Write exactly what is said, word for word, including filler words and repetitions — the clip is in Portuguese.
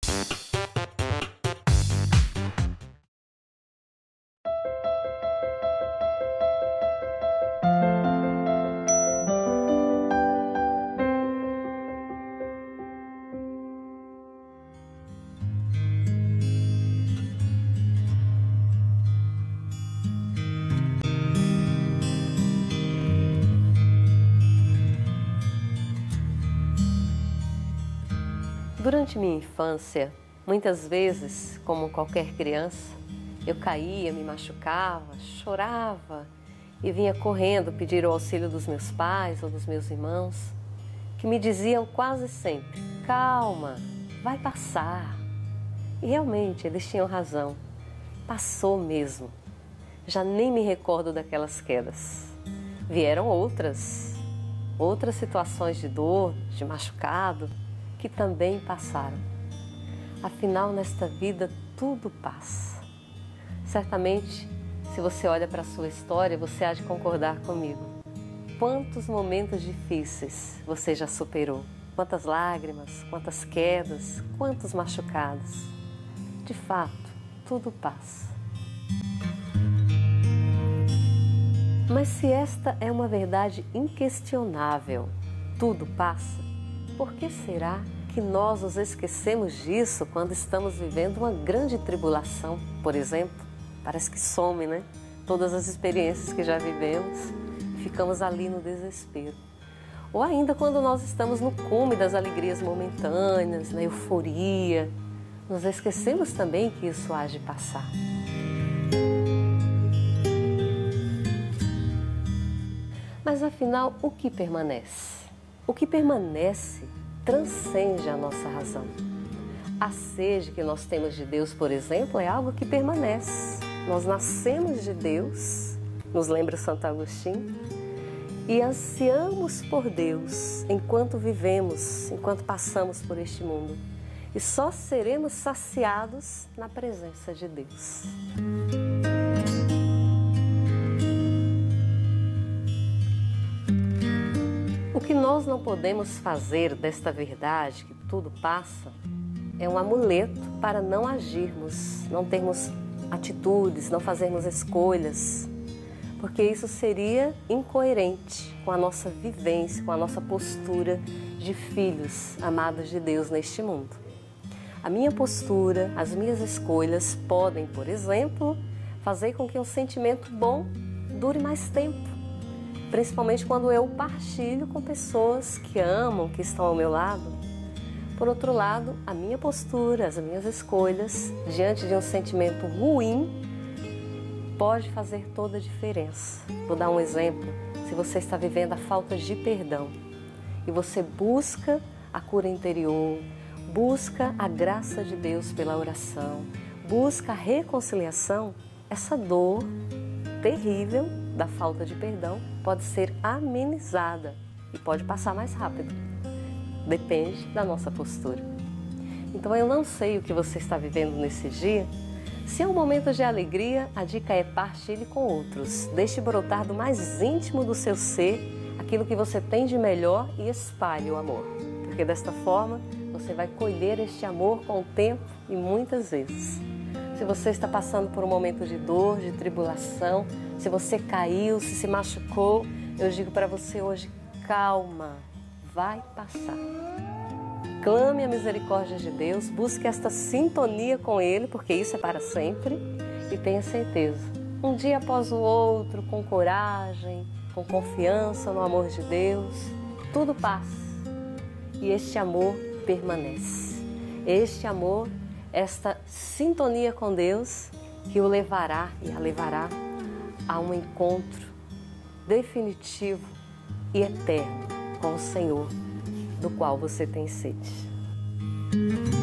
Durante minha infância, muitas vezes, como qualquer criança, eu caía, me machucava, chorava e vinha correndo pedir o auxílio dos meus pais ou dos meus irmãos, que me diziam quase sempre: calma, vai passar. E realmente, eles tinham razão, passou mesmo. Já nem me recordo daquelas quedas. Vieram outras, outras situações de dor, de machucado, que também passaram. Afinal, nesta vida, tudo passa. Certamente, se você olha para a sua história, você há de concordar comigo. Quantos momentos difíceis você já superou? Quantas lágrimas, quantas quedas, quantos machucados. De fato, tudo passa. Mas se esta é uma verdade inquestionável, tudo passa, por que será que nós nos esquecemos disso quando estamos vivendo uma grande tribulação, por exemplo? Parece que some, né? Todas as experiências que já vivemos, ficamos ali no desespero. Ou ainda quando nós estamos no cume das alegrias momentâneas, na euforia, nos esquecemos também que isso há de passar. Mas afinal, o que permanece? O que permanece transcende a nossa razão. A sede que nós temos de Deus, por exemplo, é algo que permanece. Nós nascemos de Deus, nos lembra Santo Agostinho, e ansiamos por Deus enquanto vivemos, enquanto passamos por este mundo. E só seremos saciados na presença de Deus. O que nós não podemos fazer desta verdade, que tudo passa, é um amuleto para não agirmos, não termos atitudes, não fazermos escolhas, porque isso seria incoerente com a nossa vivência, com a nossa postura de filhos amados de Deus neste mundo. A minha postura, as minhas escolhas podem, por exemplo, fazer com que um sentimento bom dure mais tempo. Principalmente quando eu partilho com pessoas que amam, que estão ao meu lado. Por outro lado, a minha postura, as minhas escolhas, diante de um sentimento ruim, pode fazer toda a diferença. Vou dar um exemplo. Se você está vivendo a falta de perdão e você busca a cura interior, busca a graça de Deus pela oração, busca a reconciliação, essa dor terrível da falta de perdão pode ser amenizada e pode passar mais rápido. Depende da nossa postura. Então eu não sei o que você está vivendo nesse dia. Se é um momento de alegria, a dica é partilhe com outros. Deixe brotar do mais íntimo do seu ser aquilo que você tem de melhor e espalhe o amor. Porque desta forma você vai colher este amor com o tempo e muitas vezes. Se você está passando por um momento de dor, de tribulação, se você caiu, se se machucou, eu digo para você hoje, calma, vai passar. Clame a misericórdia de Deus, busque esta sintonia com Ele, porque isso é para sempre, e tenha certeza, um dia após o outro, com coragem, com confiança no amor de Deus, tudo passa e este amor permanece. Este amor, esta sintonia com Deus que o levará e a levará a um encontro definitivo e eterno com o Senhor, do qual você tem sede.